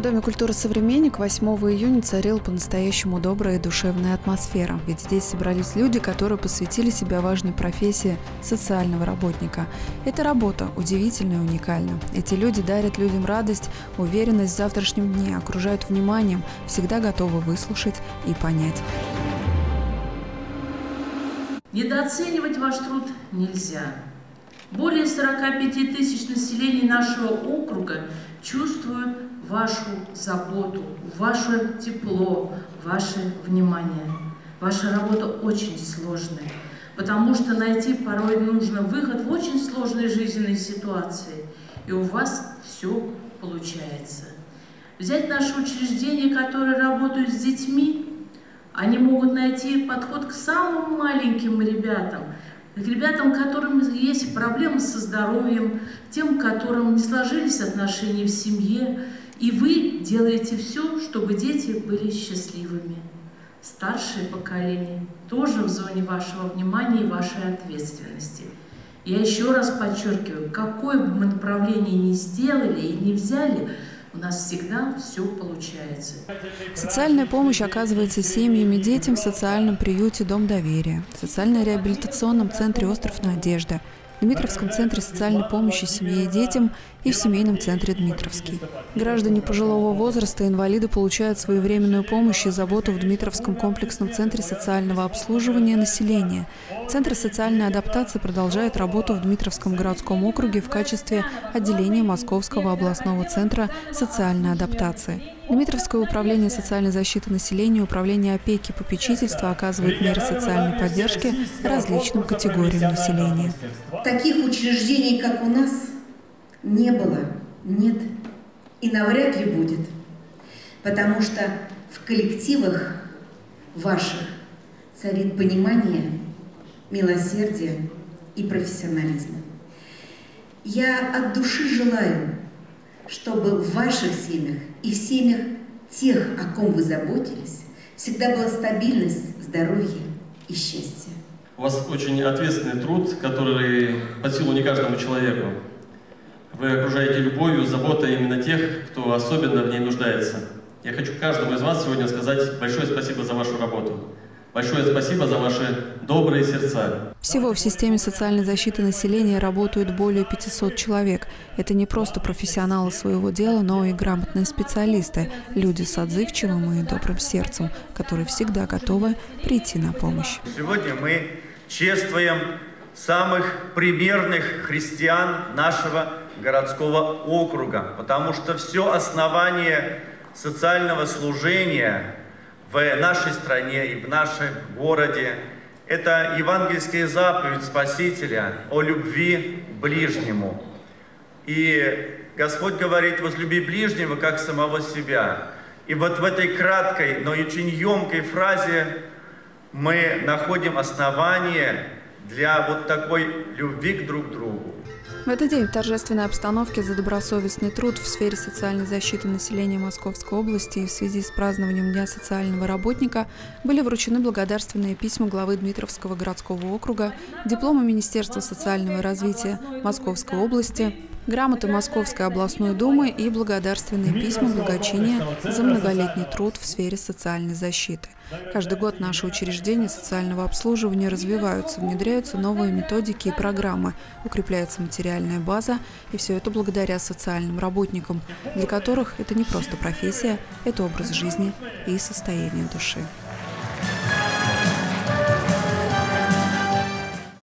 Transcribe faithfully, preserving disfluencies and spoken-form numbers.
Доме культуры «Современник» восьмого июня царила по-настоящему добрая и душевная атмосфера. Ведь здесь собрались люди, которые посвятили себя важной профессии социального работника. Эта работа удивительна и уникальна. Эти люди дарят людям радость, уверенность в завтрашнем дне, окружают вниманием, всегда готовы выслушать и понять. Недооценивать ваш труд нельзя. Более сорока пяти тысяч населения нашего округа чувствуют вашу заботу, ваше тепло, ваше внимание. Ваша работа очень сложная, потому что найти порой нужно выход в очень сложной жизненной ситуации, и у вас все получается. Взять наши учреждения, которые работают с детьми, они могут найти подход к самым маленьким ребятам, к ребятам, которым есть проблемы со здоровьем, тем, которым не сложились отношения в семье, и вы делаете все, чтобы дети были счастливыми. Старшее поколение тоже в зоне вашего внимания и вашей ответственности. Я еще раз подчеркиваю, какое бы мы направление ни сделали и не взяли, у нас всегда все получается. Социальная помощь оказывается семьям и детям в социальном приюте «Дом доверия», в социально-реабилитационном центре «Остров Надежды», в Дмитровском центре социальной помощи семье и детям и в семейном центре «Дмитровский». Граждане пожилого возраста и инвалиды получают своевременную помощь и заботу в Дмитровском комплексном центре социального обслуживания населения. Центр социальной адаптации продолжает работу в Дмитровском городском округе в качестве отделения Московского областного центра социальной адаптации. Дмитровское управление социальной защиты населения, управление опеки и попечительства оказывает меры социальной поддержки различным категориям населения. Таких учреждений, как у нас, не было, нет и навряд ли будет, потому что в коллективах ваших царит понимание, милосердие и профессионализм. Я от души желаю, чтобы в ваших семьях и в семьях тех, о ком вы заботились, всегда была стабильность, здоровье и счастье. У вас очень ответственный труд, который под силу не каждому человеку. Вы окружаете любовью, заботой именно тех, кто особенно в ней нуждается. Я хочу каждому из вас сегодня сказать большое спасибо за вашу работу. Большое спасибо за ваши добрые сердца. Всего в системе социальной защиты населения работают более пятисот человек. Это не просто профессионалы своего дела, но и грамотные специалисты, люди с отзывчивым и добрым сердцем, которые всегда готовы прийти на помощь. Сегодня мы чествуем самых примерных христиан нашего городского округа, потому что все основание социального служения в нашей стране и в нашем городе – это евангельская заповедь Спасителя о любви к ближнему. И Господь говорит: возлюби ближнего, как самого себя. И вот в этой краткой, но очень емкой фразе мы находим основание для вот такой любви к друг другу. В этот день в торжественной обстановке за добросовестный труд в сфере социальной защиты населения Московской области и в связи с празднованием Дня социального работника были вручены благодарственные письма главы Дмитровского городского округа, дипломы Министерства социального развития Московской области, грамоты Московской областной думы и благодарственные письма благочиния за многолетний труд в сфере социальной защиты. Каждый год наши учреждения социального обслуживания развиваются, внедряются новые методики и программы, укрепляется материальная база, и все это благодаря социальным работникам, для которых это не просто профессия, это образ жизни и состояние души.